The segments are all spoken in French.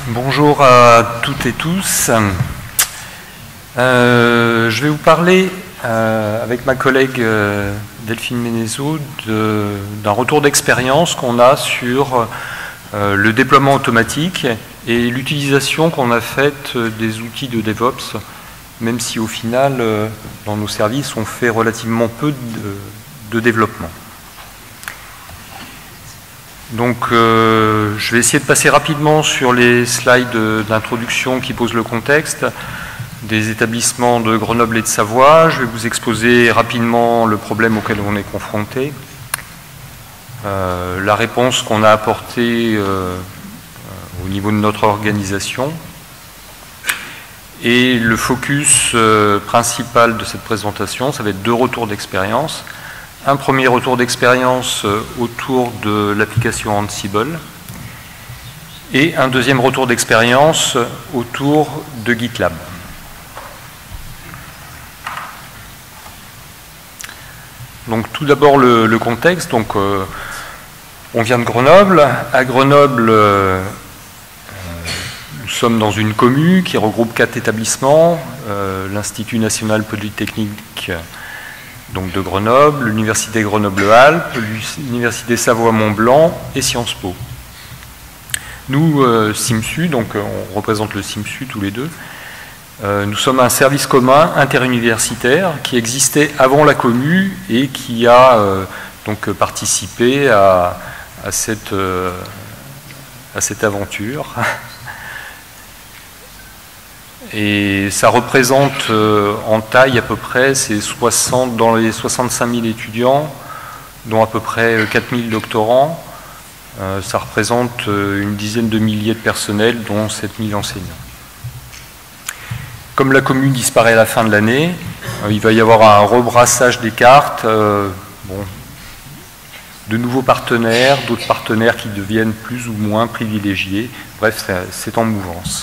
Bonjour à toutes et tous. Je vais vous parler avec ma collègue Delphine Ménézeau d'un retour d'expérience qu'on a sur le déploiement automatique et l'utilisation qu'on a faite des outils de DevOps, même si au final, dans nos services, on fait relativement peu de développement. Donc, je vais essayer de passer rapidement sur les slides d'introduction qui posent le contexte des établissements de Grenoble et de Savoie. Je vais vous exposer rapidement le problème auquel on est confronté, la réponse qu'on a apportée au niveau de notre organisation et le focus principal de cette présentation, ça va être deux retours d'expérience. Un premier retour d'expérience autour de l'application Ansible et un deuxième retour d'expérience autour de GitLab. Donc tout d'abord le contexte. Donc, on vient de Grenoble. À Grenoble, nous sommes dans une commune qui regroupe 4 établissements, l'Institut national polytechnique donc de Grenoble, l'Université Grenoble-Alpes, l'Université Savoie-Mont-Blanc et Sciences Po. Nous, SIMSU, donc on représente le SIMSU tous les deux, nous sommes un service commun interuniversitaire qui existait avant la commu et qui a donc participé à cette aventure. Et ça représente en taille à peu près dans les 65 000 étudiants, dont à peu près 4 000 doctorants. Ça représente une dizaine de milliers de personnels, dont 7 000 enseignants. Comme la commune disparaît à la fin de l'année, il va y avoir un rebrassage des cartes, de nouveaux partenaires, d'autres partenaires qui deviennent plus ou moins privilégiés. Bref, c'est en mouvance.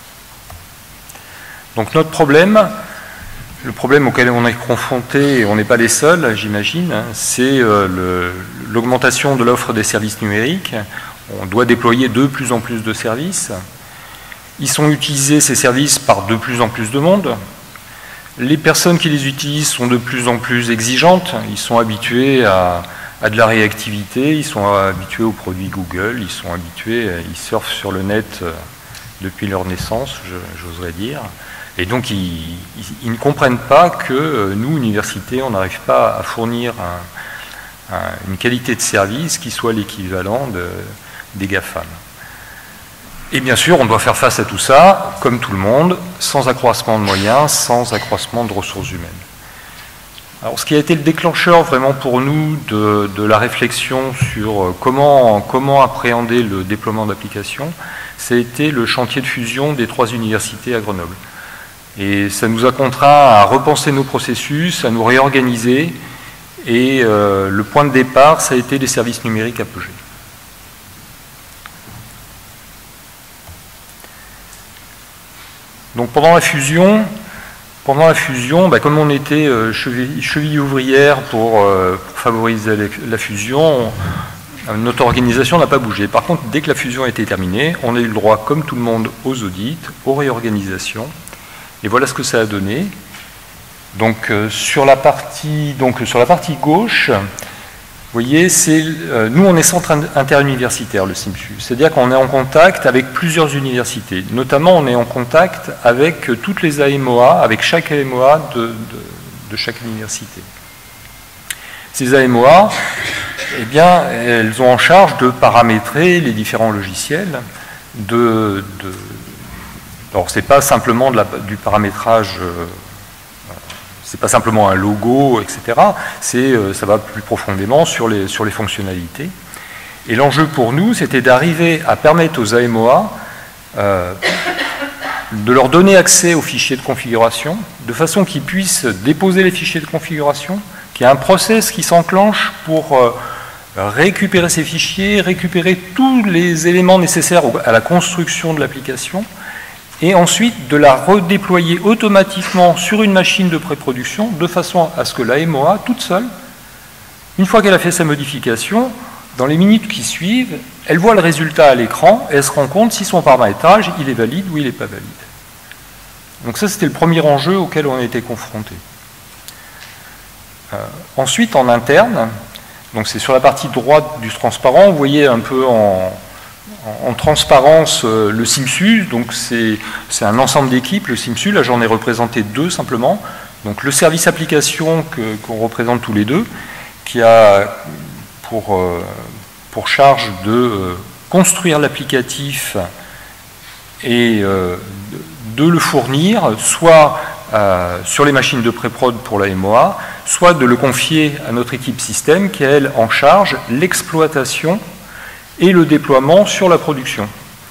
Donc notre problème, le problème auquel on est confronté, et on n'est pas les seuls, j'imagine, c'est l'augmentation de l'offre des services numériques. On doit déployer de plus en plus de services. Ils sont utilisés, ces services, par de plus en plus de monde. Les personnes qui les utilisent sont de plus en plus exigeantes. Ils sont habitués à de la réactivité, ils sont habitués aux produits Google, ils sont habitués, ils surfent sur le net depuis leur naissance, j'oserais dire. Et donc, ils ne comprennent pas que nous, université, on n'arrive pas à fournir une qualité de service qui soit l'équivalent des GAFAM. Et bien sûr, on doit faire face à tout ça, comme tout le monde, sans accroissement de moyens, sans accroissement de ressources humaines. Alors, ce qui a été le déclencheur vraiment pour nous de la réflexion sur comment appréhender le déploiement d'applications, ça a été le chantier de fusion des 3 universités à Grenoble. Et ça nous a contraints à repenser nos processus, à nous réorganiser. Et le point de départ, ça a été les services numériques Apogée. Donc pendant la fusion, comme on était cheville ouvrière pour favoriser la fusion, notre organisation n'a pas bougé. Par contre, dès que la fusion a été terminée, on a eu le droit, comme tout le monde, aux audits, aux réorganisations. Et voilà ce que ça a donné. Donc sur la partie gauche, vous voyez, nous on est centre interuniversitaire, le SIMSU. C'est-à-dire qu'on est en contact avec plusieurs universités. Notamment, on est en contact avec toutes les AMOA, avec chaque AMOA de chaque université. Ces AMOA, eh bien, elles ont en charge de paramétrer les différents logiciels, alors, ce n'est pas simplement du paramétrage, c'est pas simplement un logo, etc. Ça va plus profondément sur les fonctionnalités. Et l'enjeu pour nous, c'était d'arriver à permettre aux AMOA de leur donner accès aux fichiers de configuration, de façon qu'ils puissent déposer les fichiers de configuration, qu'il y ait un process qui s'enclenche pour récupérer ces fichiers, récupérer tous les éléments nécessaires à la construction de l'application, et ensuite de la redéployer automatiquement sur une machine de pré-production, de façon à ce que la MOA, toute seule, une fois qu'elle a fait sa modification, Dans les minutes qui suivent, elle voit le résultat à l'écran et elle se rend compte si son paramétrage il est valide ou il n'est pas valide. Donc ça, c'était le premier enjeu auquel on a été confronté. Ensuite, en interne, donc c'est sur la partie droite du transparent, vous voyez un peu en transparence le SIMSU, donc c'est un ensemble d'équipes, le SIMSU, là j'en ai représenté 2 simplement. Donc le service application qu'on représente tous les deux, qui a pour charge de construire l'applicatif et de le fournir, soit sur les machines de pré-prod pour la MOA, soit de le confier à notre équipe système qui, elle, en charge l'exploitation et le déploiement sur la production.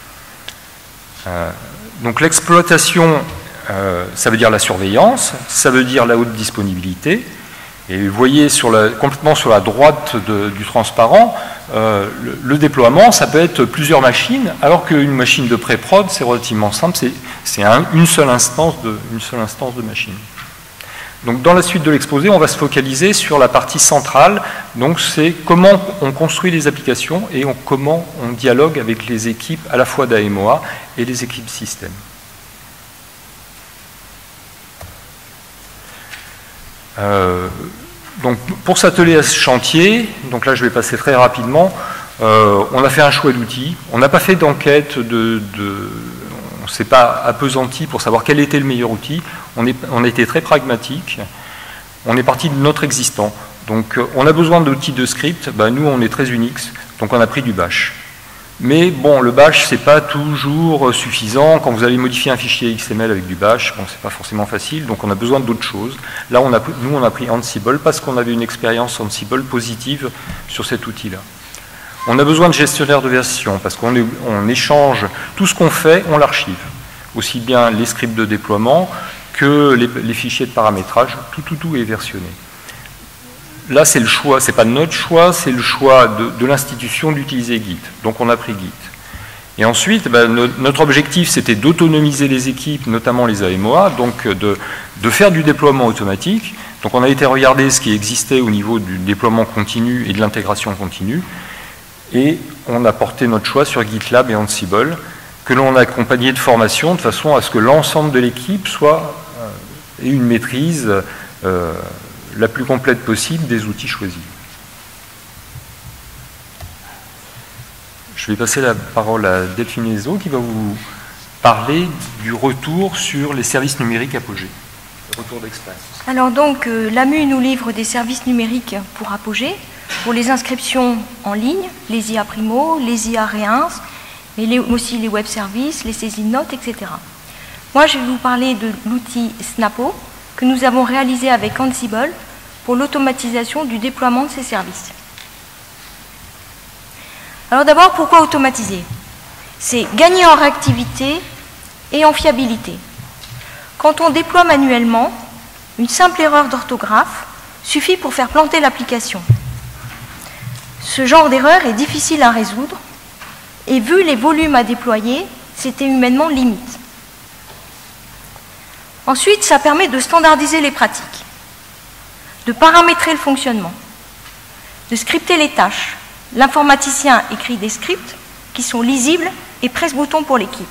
Donc l'exploitation, ça veut dire la surveillance, ça veut dire la haute disponibilité. Et vous voyez complètement sur la droite du transparent, le déploiement, ça peut être plusieurs machines, alors qu'une machine de pré-prod, c'est relativement simple, c'est une seule instance de machine. Donc dans la suite de l'exposé, on va se focaliser sur la partie centrale, donc c'est comment on construit les applications et comment on dialogue avec les équipes à la fois d'AMOA et les équipes système. Donc pour s'atteler à ce chantier, donc là je vais passer très rapidement, on a fait un choix d'outils, on n'a pas fait d'enquête, on ne s'est pas appesanti pour savoir quel était le meilleur outil, on a été très pragmatique, on est parti de notre existant. Donc on a besoin d'outils de script, nous on est très Unix, donc on a pris du Bash. Mais bon, le Bash, c'est pas toujours suffisant. Quand vous allez modifier un fichier XML avec du Bash, bon, c'est pas forcément facile, donc on a besoin d'autres choses. Là, nous, on a pris Ansible parce qu'on avait une expérience Ansible positive sur cet outil-là. On a besoin de gestionnaire de version parce qu'on échange tout ce qu'on fait, on l'archive. Aussi bien les scripts de déploiement que les fichiers de paramétrage, tout est versionné. Là, c'est le choix, c'est pas notre choix, c'est le choix de l'institution d'utiliser Git. Donc on a pris Git. Et ensuite, notre objectif, c'était d'autonomiser les équipes, notamment les AMOA, donc de faire du déploiement automatique. Donc on a été regarder ce qui existait au niveau du déploiement continu et de l'intégration continue. Et on a porté notre choix sur GitLab et Ansible, que l'on a accompagné de formation de façon à ce que l'ensemble de l'équipe ait une maîtrise la plus complète possible des outils choisis. Je vais passer la parole à Delphine Ezo qui va vous parler du retour sur les services numériques Apogée. Retour d'expérience. Alors donc, l'AMU nous livre des services numériques pour Apogée, pour les inscriptions en ligne, les IA Primo, les IA Réins, mais aussi les web services, les saisines notes, etc. Moi, je vais vous parler de l'outil Snapo que nous avons réalisé avec Ansible pour l'automatisation du déploiement de ces services. Alors d'abord, pourquoi automatiser? C'est gagner en réactivité et en fiabilité. Quand on déploie manuellement, une simple erreur d'orthographe suffit pour faire planter l'application. Ce genre d'erreur est difficile à résoudre et vu les volumes à déployer, c'était humainement limite. Ensuite, ça permet de standardiser les pratiques, de paramétrer le fonctionnement, de scripter les tâches. L'informaticien écrit des scripts qui sont lisibles et presse-bouton pour l'équipe.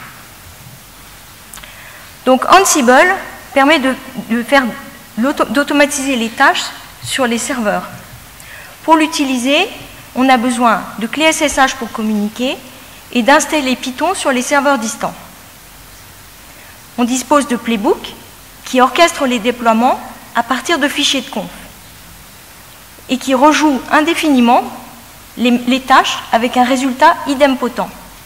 Donc Ansible permet d'automatiser les tâches sur les serveurs. Pour l'utiliser, on a besoin de clés SSH pour communiquer et d'installer Python sur les serveurs distants. On dispose de Playbook qui orchestre les déploiements à partir de fichiers de conf et qui rejoue indéfiniment les tâches avec un résultat idempotent.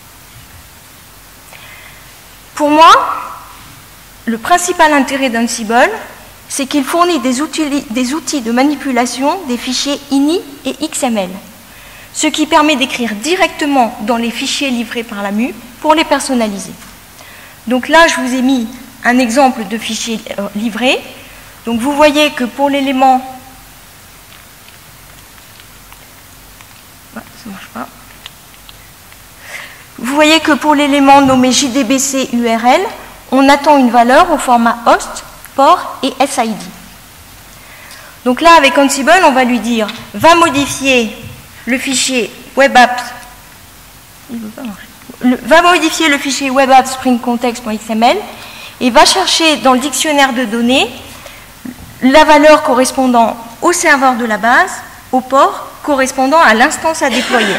Pour moi, le principal intérêt d'Ansible, c'est qu'il fournit des outils de manipulation des fichiers INI et XML, ce qui permet d'écrire directement dans les fichiers livrés par l'AMU pour les personnaliser. Donc là, je vous ai mis un exemple de fichier livré. Donc vous voyez que pour l'élément... Ça marche pas. Vous voyez que pour l'élément nommé JDBC URL, on attend une valeur au format host, port et SID. Donc là, avec Ansible, on va lui dire « va modifier le fichier WebApps, va modifier le fichier WebApps Spring Context.xml et va chercher dans le dictionnaire de données la valeur correspondant au serveur de la base, au port correspondant à l'instance à déployer.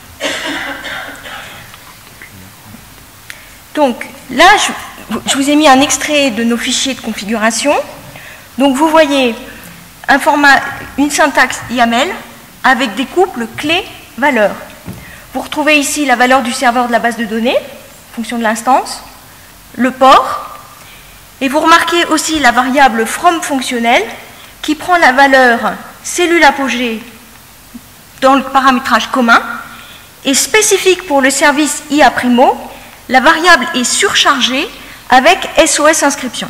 Donc là, je vous ai mis un extrait de nos fichiers de configuration. Donc vous voyez un format, une syntaxe YAML avec des couples clés-valeurs. Vous retrouvez ici la valeur du serveur de la base de données, fonction de l'instance, le port, et vous remarquez aussi la variable from fonctionnelle qui prend la valeur cellule apogée dans le paramétrage commun et spécifique pour le service IA Primo, la variable est surchargée avec SOS inscription.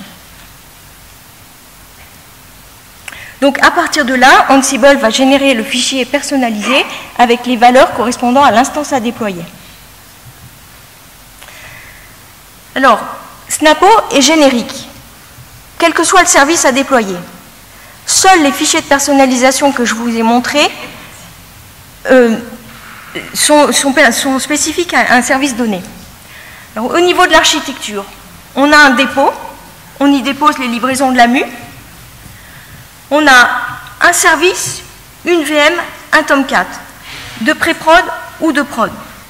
Donc à partir de là, Ansible va générer le fichier personnalisé avec les valeurs correspondant à l'instance à déployer. Alors, Snapo est générique, quel que soit le service à déployer. Seuls les fichiers de personnalisation que je vous ai montrés sont spécifiques à un service donné. Alors, au niveau de l'architecture, on a un dépôt, on y dépose les livraisons de la MU. On a un service, une VM, un Tomcat, de pré-prod ou de prod.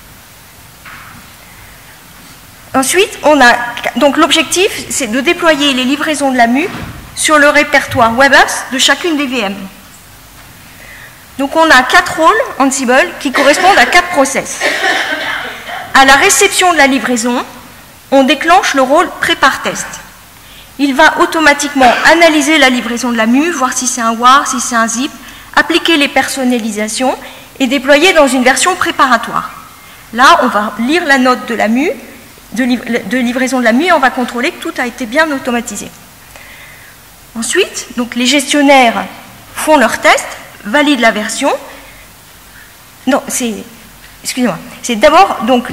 Ensuite, donc l'objectif, c'est de déployer les livraisons de la MU sur le répertoire WebApps de chacune des VM. Donc on a 4 rôles Ansible qui correspondent à 4 process. À la réception de la livraison, on déclenche le rôle prépare test. Il va automatiquement analyser la livraison de la MU, voir si c'est un WAR, si c'est un zip, appliquer les personnalisations et déployer dans une version préparatoire. Là, on va lire la note de la MU, de livraison de la MU, et on va contrôler que tout a été bien automatisé. Ensuite, donc, les gestionnaires font leurs tests, valident la version. Non, excusez-moi. C'est d'abord donc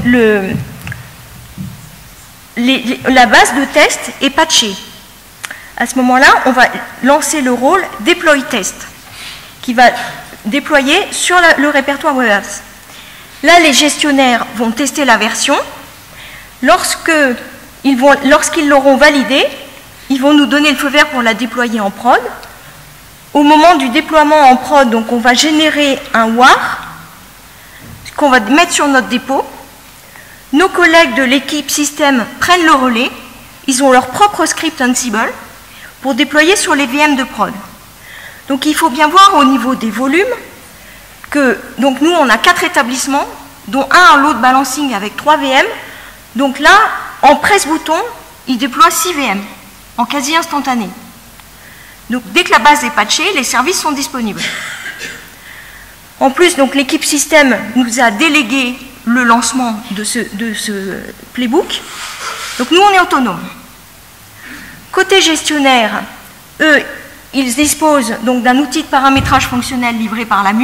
la base de test est patchée. À ce moment-là, on va lancer le rôle deploy test qui va déployer sur le répertoire WebApps. Là, les gestionnaires vont tester la version. Lorsqu'ils l'auront validée, ils vont nous donner le feu vert pour la déployer en prod. Au moment du déploiement en prod, donc on va générer un WAR qu'on va mettre sur notre dépôt. Nos collègues de l'équipe système prennent le relais. Ils ont leur propre script Ansible pour déployer sur les VM de prod. Donc il faut bien voir au niveau des volumes que donc nous on a 4 établissements, dont un load balancing avec 3 VM. Donc là, en presse-bouton, ils déploient 6 VM en quasi instantané. Donc dès que la base est patchée, les services sont disponibles. En plus, donc l'équipe système nous a délégué le lancement de ce playbook. Donc nous, on est autonome. Côté gestionnaire, eux, ils disposent donc d'un outil de paramétrage fonctionnel livré par la MU,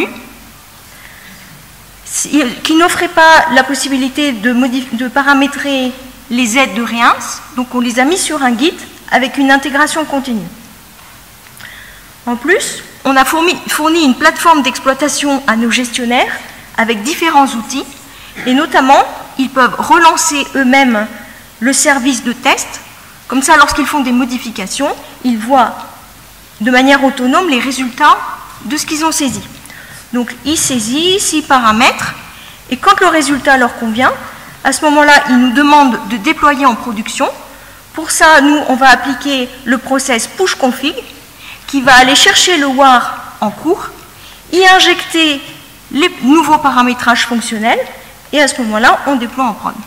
qui n'offrait pas la possibilité de paramétrer les aides de Réins. Donc on les a mis sur un Git avec une intégration continue. En plus, on a fourni une plateforme d'exploitation à nos gestionnaires avec différents outils, et notamment, ils peuvent relancer eux-mêmes le service de test. Comme ça, lorsqu'ils font des modifications, ils voient de manière autonome les résultats de ce qu'ils ont saisi. Donc, ils saisissent, ils paramètrent, et quand le résultat leur convient, à ce moment-là, ils nous demandent de déployer en production. Pour ça, nous, on va appliquer le process push config, qui va aller chercher le WAR en cours, y injecter les nouveaux paramétrages fonctionnels, et à ce moment-là, on déploie en prod.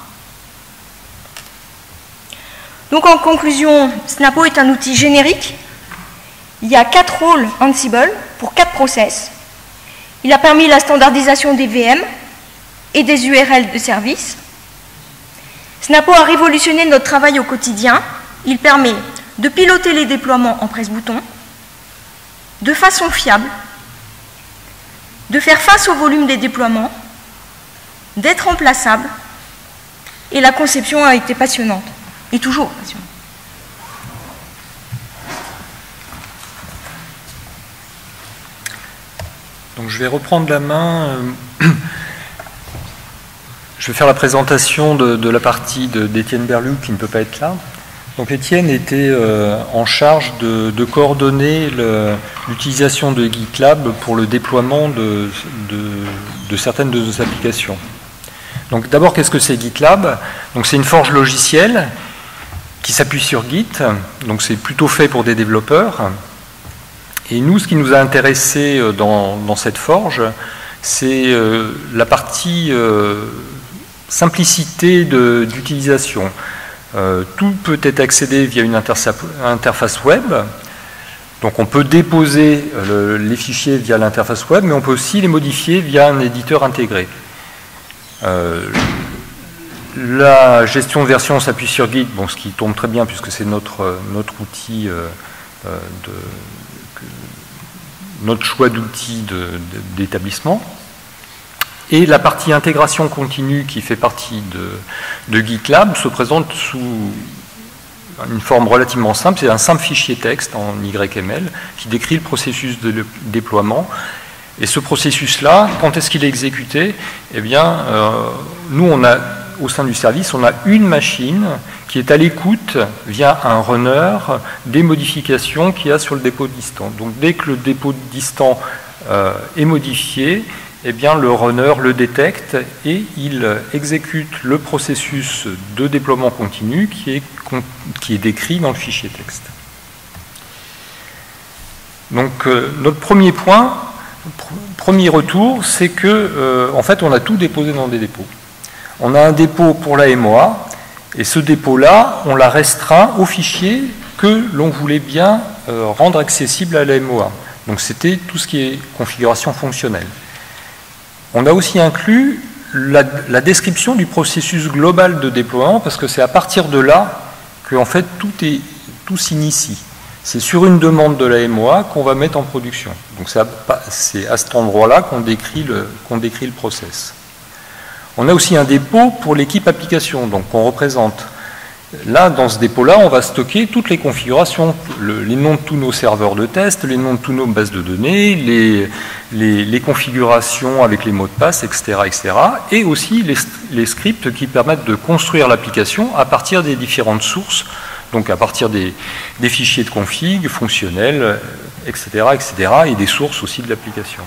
Donc en conclusion, Snapo est un outil générique. Il y a 4 rôles Ansible pour 4 process. Il a permis la standardisation des VM et des URL de service. Snapo a révolutionné notre travail au quotidien. Il permet de piloter les déploiements en presse-bouton, de façon fiable, de faire face au volume des déploiements, d'être remplaçable, et la conception a été passionnante, et toujours passionnante. Donc je vais reprendre la main. Je vais faire la présentation de la partie d'Étienne Berlou qui ne peut pas être là. Donc Étienne était en charge de coordonner l'utilisation de GitLab pour le déploiement de certaines de nos applications. Donc d'abord, qu'est-ce que c'est GitLab? Donc c'est une forge logicielle qui s'appuie sur Git. Donc c'est plutôt fait pour des développeurs. Et nous, ce qui nous a intéressé dans cette forge, c'est la partie simplicité d'utilisation. Tout peut être accédé via une interface web. Donc on peut déposer les fichiers via l'interface web, mais on peut aussi les modifier via un éditeur intégré. La gestion de version s'appuie sur Git, bon, ce qui tombe très bien puisque c'est notre outil, notre choix d'outils d'établissement. Et la partie intégration continue qui fait partie de GitLab se présente sous une forme relativement simple. C'est un simple fichier texte en YML qui décrit le processus de déploiement. Et ce processus-là, quand est-ce qu'il est exécuté? Eh bien, nous, au sein du service, on a une machine qui est à l'écoute via un runner des modifications qu'il y a sur le dépôt distant. Donc dès que le dépôt distant est modifié, eh bien, le runner le détecte et il exécute le processus de déploiement continu qui est décrit dans le fichier texte. Donc, notre premier point, premier retour, c'est que, en fait, on a tout déposé dans des dépôts. On a un dépôt pour la MOA, et ce dépôt-là, on l'a restreint au fichier que l'on voulait bien rendre accessible à la MOA. Donc, c'était tout ce qui est configuration fonctionnelle. On a aussi inclus la description du processus global de déploiement, parce que c'est à partir de là que en fait, tout s'initie. C'est sur une demande de la MOA qu'on va mettre en production. Donc c'est à cet endroit-là qu'on décrit le process. On a aussi un dépôt pour l'équipe application, donc on représente. Là, dans ce dépôt-là, on va stocker toutes les configurations, les noms de tous nos serveurs de test, les noms de toutes nos bases de données, les configurations avec les mots de passe, etc., etc., et aussi les scripts qui permettent de construire l'application à partir des différentes sources, donc à partir des fichiers de config, fonctionnels, etc., etc., et des sources aussi de l'application.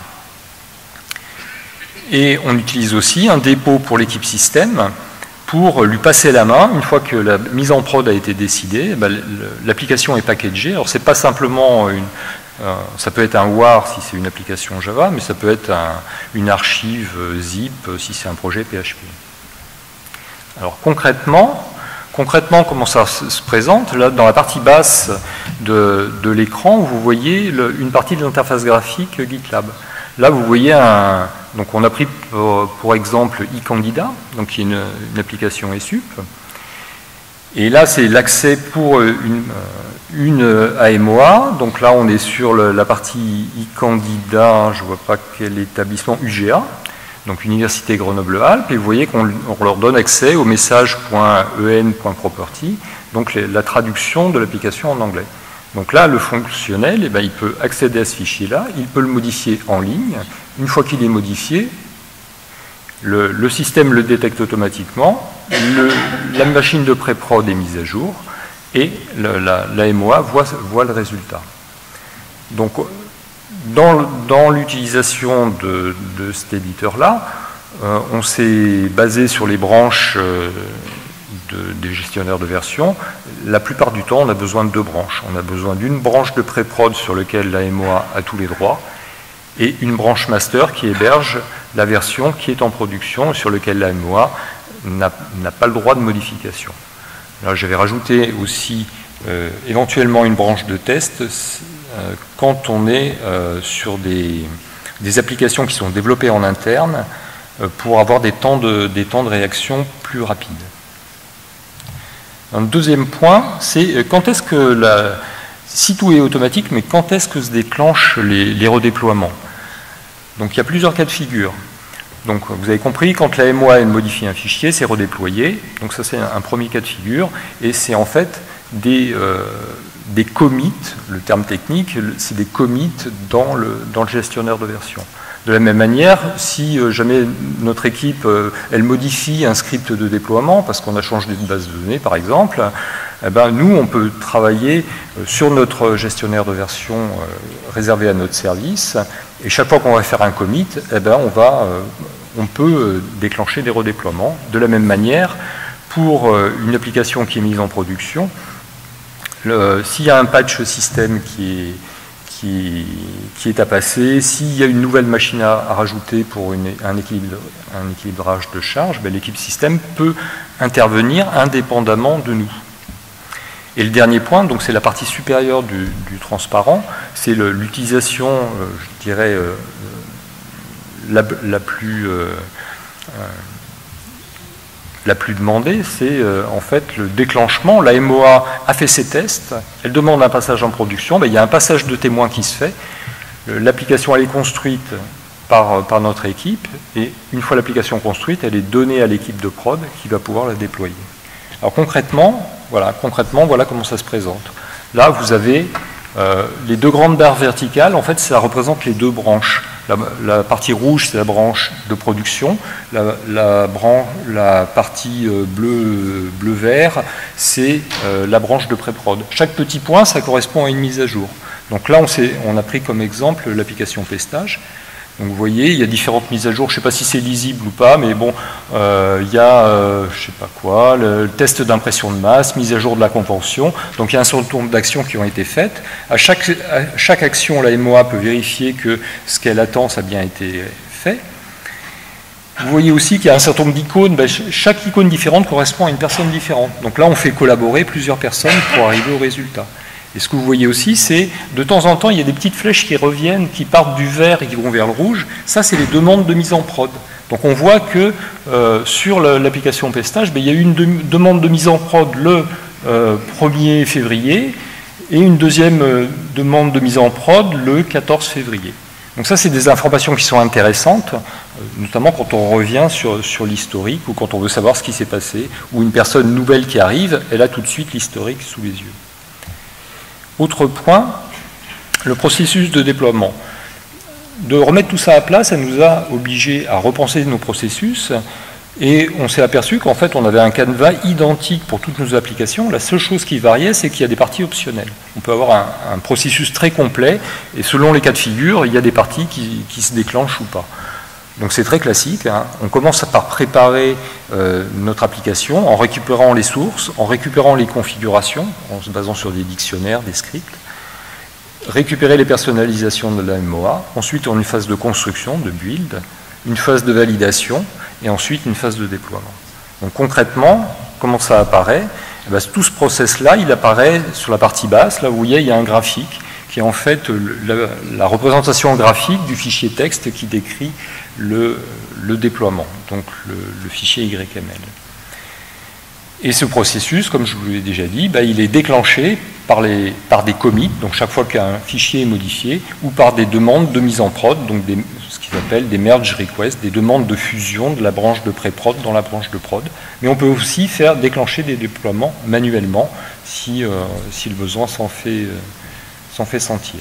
Et on utilise aussi un dépôt pour l'équipe système, pour lui passer la main, une fois que la mise en prod a été décidée, l'application est packagée. Alors c'est pas simplement ça peut être un WAR si c'est une application Java, mais ça peut être une archive zip si c'est un projet PHP. Alors concrètement, comment ça se présente? Là, dans la partie basse de l'écran, vous voyez une partie de l'interface graphique GitLab. Là, vous voyez donc on a pris pour exemple eCandida, donc qui est une application ESUP. Et là, c'est l'accès pour une AMOA. Donc là, on est sur la partie eCandida, je ne vois pas quel établissement, UGA, donc Université Grenoble-Alpes. Et vous voyez qu'on leur donne accès au message.en.property, donc la traduction de l'application en anglais. Donc là, le fonctionnel, il peut accéder à ce fichier-là, il peut le modifier en ligne. Une fois qu'il est modifié, le système le détecte automatiquement, la machine de pré-prod est mise à jour, et la MOA voit le résultat. Donc, dans l'utilisation de cet éditeur-là, on s'est basé sur les branches des gestionnaires de version. La plupart du temps, on a besoin de deux branches. On a besoin d'une branche de pré-prod sur laquelle la MOA a tous les droits et une branche master qui héberge la version qui est en production et sur laquelle la MOA n'a pas le droit de modification. Là, j'avais rajouté aussi éventuellement une branche de test quand on est sur des applications qui sont développées en interne pour avoir des temps de réaction plus rapides. Un deuxième point, c'est quand est-ce que si tout est automatique, mais quand est-ce que se déclenchent les redéploiements? Donc il y a plusieurs cas de figure. Donc vous avez compris, quand la MOA modifie un fichier, c'est redéployé. Donc ça c'est un premier cas de figure, et c'est en fait des commits, le terme technique, c'est des commits dans le gestionnaire de version. De la même manière, si jamais notre équipe elle modifie un script de déploiement parce qu'on a changé de base de données par exemple, eh ben, nous on peut travailler sur notre gestionnaire de version réservé à notre service et chaque fois qu'on va faire un commit, eh ben, on peut déclencher des redéploiements. De la même manière, pour une application qui est mise en production, s'il y a un patch système qui est à passer, s'il y a une nouvelle machine à rajouter pour un équilibrage de charge, ben, l'équipe système peut intervenir indépendamment de nous. Et le dernier point, donc c'est la partie supérieure du transparent, c'est l'utilisation, je dirais, la plus demandée, c'est en fait le déclenchement. La MOA a fait ses tests, elle demande un passage en production, ben, il y a un passage de témoin qui se fait, l'application elle est construite par notre équipe, et une fois l'application construite, elle est donnée à l'équipe de prod qui va pouvoir la déployer. Alors concrètement, voilà comment ça se présente. Là, vous avez les deux grandes barres verticales, en fait, ça représente les deux branches. La partie rouge, c'est la branche de production. La partie bleu-vert, c'est la branche de pré-prod. Chaque petit point, ça correspond à une mise à jour. Donc là, on a pris comme exemple l'application Pestage. Donc vous voyez, il y a différentes mises à jour. Je ne sais pas si c'est lisible ou pas, mais bon, il y a, je ne sais pas quoi, le test d'impression de masse, mise à jour de la convention. Donc il y a un certain nombre d'actions qui ont été faites. À chaque action, la MOA peut vérifier que ce qu'elle attend, ça a bien été fait. Vous voyez aussi qu'il y a un certain nombre d'icônes. Ben, chaque icône différente correspond à une personne différente. Donc là, on fait collaborer plusieurs personnes pour arriver au résultat. Et ce que vous voyez aussi, c'est de temps en temps, il y a des petites flèches qui reviennent, qui partent du vert et qui vont vers le rouge. Ça, c'est les demandes de mise en prod. Donc on voit que sur l'application Pestage, ben, il y a eu une demande de mise en prod le 1er février et une deuxième demande de mise en prod le 14 février. Donc ça, c'est des informations qui sont intéressantes, notamment quand on revient sur l'historique ou quand on veut savoir ce qui s'est passé, ou une personne nouvelle qui arrive, elle a tout de suite l'historique sous les yeux. Autre point, le processus de déploiement. De remettre tout ça à plat, ça nous a obligés à repenser nos processus et on s'est aperçu qu'en fait on avait un canevas identique pour toutes nos applications. La seule chose qui variait, c'est qu'il y a des parties optionnelles. On peut avoir un processus très complet et selon les cas de figure, il y a des parties qui se déclenchent ou pas. Donc c'est très classique, hein. On commence par préparer notre application en récupérant les sources, en récupérant les configurations, en se basant sur des dictionnaires, des scripts, récupérer les personnalisations de la MOA, ensuite on a une phase de construction, de build, une phase de validation et ensuite une phase de déploiement. Donc concrètement, comment ça apparaît? Eh bien, tout ce process-là, il apparaît sur la partie basse, là où vous voyez, il y a un graphique qui est en fait la représentation graphique du fichier texte qui décrit le déploiement, donc le fichier YML. Et ce processus, comme je vous l'ai déjà dit, ben, il est déclenché par des commits, donc chaque fois qu'un fichier est modifié, ou par des demandes de mise en prod, donc ce qu'ils appellent des merge requests, des demandes de fusion de la branche de pré-prod dans la branche de prod. Mais on peut aussi faire déclencher des déploiements manuellement si le besoin s'en fait sentir.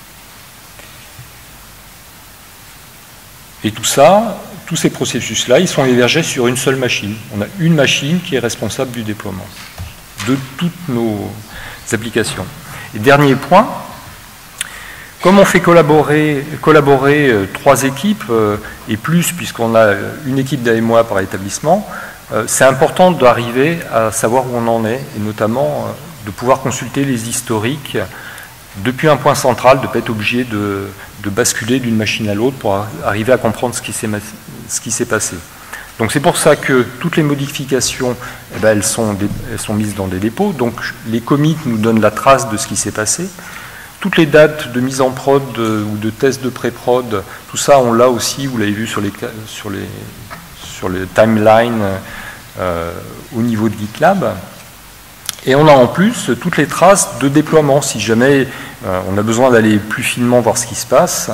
Et tout ça, tous ces processus-là, ils sont hébergés sur une seule machine. On a une machine qui est responsable du déploiement de toutes nos applications. Et dernier point, comme on fait collaborer 3 équipes et plus, puisqu'on a une équipe d'AMOA par établissement, c'est important d'arriver à savoir où on en est, et notamment de pouvoir consulter les historiques depuis un point central, de ne pas être obligé de basculer d'une machine à l'autre pour arriver à comprendre ce qui s'est passé. Donc c'est pour ça que toutes les modifications, eh ben, elles sont mises dans des dépôts. Donc les commits nous donnent la trace de ce qui s'est passé. Toutes les dates de mise en prod ou de test de pré-prod, tout ça on l'a aussi, vous l'avez vu sur les timelines au niveau de GitLab. Et on a en plus toutes les traces de déploiement, si jamais on a besoin d'aller plus finement voir ce qui se passe.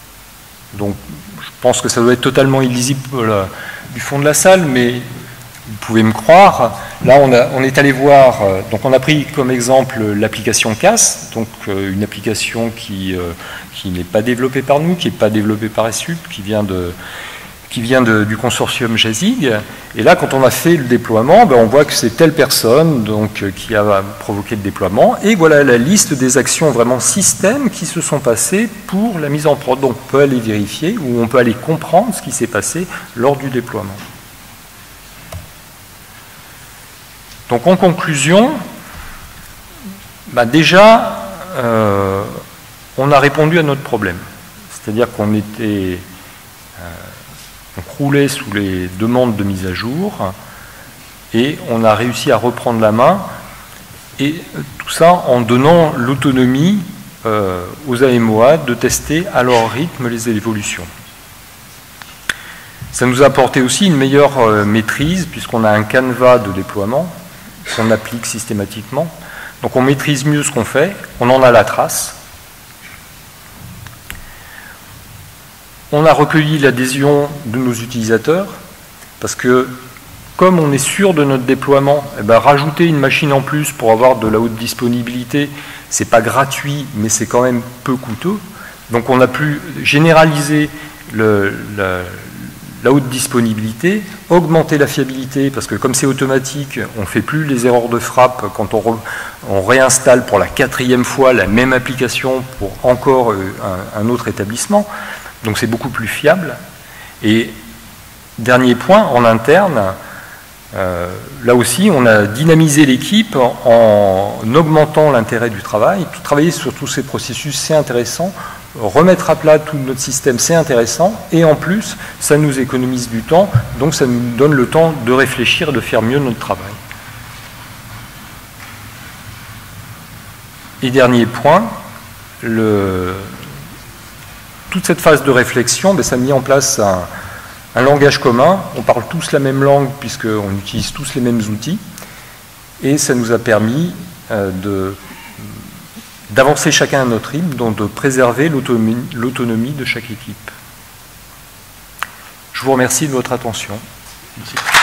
Donc je pense que ça doit être totalement illisible du fond de la salle, mais vous pouvez me croire. Là, on est allé voir, donc on a pris comme exemple l'application CAS, donc une application qui n'est pas développée par nous, qui n'est pas développée par ESUP, qui vient du consortium JASIG. Et là, quand on a fait le déploiement, ben, on voit que c'est telle personne donc, qui a provoqué le déploiement. Et voilà la liste des actions vraiment système qui se sont passées pour la mise en prod. Donc on peut aller vérifier ou on peut aller comprendre ce qui s'est passé lors du déploiement. Donc en conclusion, ben, déjà, on a répondu à notre problème. C'est-à-dire qu'on était... on croulait sous les demandes de mise à jour et on a réussi à reprendre la main, et tout ça en donnant l'autonomie aux AMOA de tester à leur rythme les évolutions. Ça nous a apporté aussi une meilleure maîtrise puisqu'on a un canevas de déploiement qu'on applique systématiquement. Donc on maîtrise mieux ce qu'on fait, on en a la trace. On a recueilli l'adhésion de nos utilisateurs, parce que comme on est sûr de notre déploiement, eh ben, rajouter une machine en plus pour avoir de la haute disponibilité, c'est pas gratuit, mais c'est quand même peu coûteux. Donc on a pu généraliser la haute disponibilité, augmenter la fiabilité, parce que comme c'est automatique, on ne fait plus les erreurs de frappe quand on réinstalle pour la 4e fois la même application pour encore un autre établissement. Donc c'est beaucoup plus fiable. Et dernier point, en interne, là aussi, on a dynamisé l'équipe en augmentant l'intérêt du travail. Travailler sur tous ces processus, c'est intéressant. Remettre à plat tout notre système, c'est intéressant. Et en plus, ça nous économise du temps, donc ça nous donne le temps de réfléchir et de faire mieux notre travail. Et dernier point, toute cette phase de réflexion, ben, ça a mis en place un langage commun. On parle tous la même langue puisqu'on utilise tous les mêmes outils. Et ça nous a permis d'avancer chacun à notre rythme, donc de préserver l'autonomie de chaque équipe. Je vous remercie de votre attention. Merci.